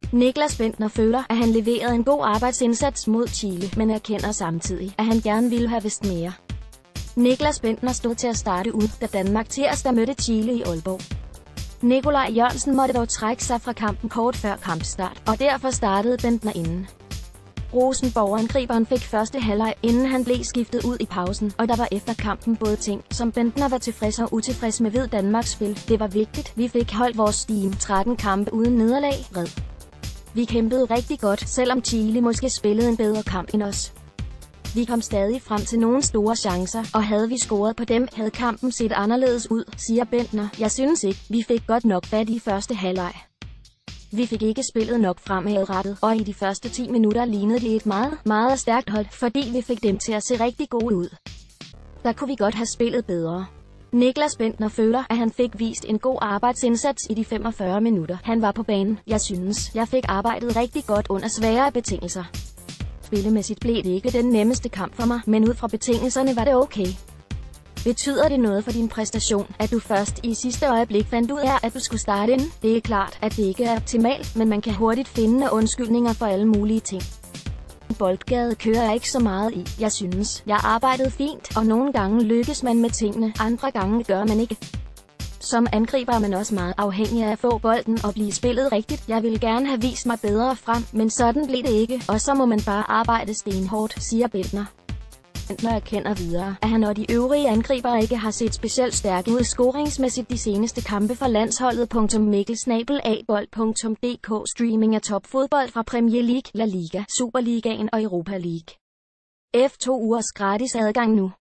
Niklas Bendtner føler, at han leverede en god arbejdsindsats mod Chile, men erkender samtidig, at han gerne ville have vidst mere. Niklas Bendtner stod til at starte ud, da Danmark tirsdag mødte Chile i Aalborg. Nikolaj Jørgensen måtte dog trække sig fra kampen kort før kampstart, og derfor startede Bendtner inden. Rosenborg-angriberen fik første halvleg, inden han blev skiftet ud i pausen, og der var efter kampen både ting, som Bendtner var tilfreds og utilfreds med ved Danmarks spil. Det var vigtigt, vi fik holdt vores steam, 13 kampe uden nederlag, red. Vi kæmpede rigtig godt, selvom Chile måske spillede en bedre kamp end os. Vi kom stadig frem til nogle store chancer, og havde vi scoret på dem, havde kampen set anderledes ud, siger Bendtner. Jeg synes ikke, vi fik godt nok fat i første halvleg. Vi fik ikke spillet nok fremadrettet, og i de første 10 minutter lignede det et meget stærkt hold, fordi vi fik dem til at se rigtig gode ud. Der kunne vi godt have spillet bedre. Niklas Bendtner føler, at han fik vist en god arbejdsindsats i de 45 minutter, han var på banen. Jeg synes, jeg fik arbejdet rigtig godt under svære betingelser. Spillemæssigt blev det ikke den nemmeste kamp for mig, men ud fra betingelserne var det okay. Betyder det noget for din præstation, at du først i sidste øjeblik fandt ud af, at du skulle starte ind? Det er klart, at det ikke er optimalt, men man kan hurtigt finde undskyldninger for alle mulige ting. Boldgade kører jeg ikke så meget i. Jeg synes, jeg arbejdede fint, og nogle gange lykkes man med tingene, andre gange gør man ikke. Som angriber er man også meget afhængig af at få bolden og blive spillet rigtigt. Jeg ville gerne have vist mig bedre frem, men sådan blev det ikke, og så må man bare arbejde stenhårdt, siger Bendtner. Bendtner erkender videre, at han og de øvrige angribere ikke har set specielt stærke ud scoringsmæssigt de seneste kampe for landsholdet. Mikkel@bold.dk Streaming af topfodbold fra Premier League, La Liga, Superligaen og Europa League. F2 ugers gratis adgang nu.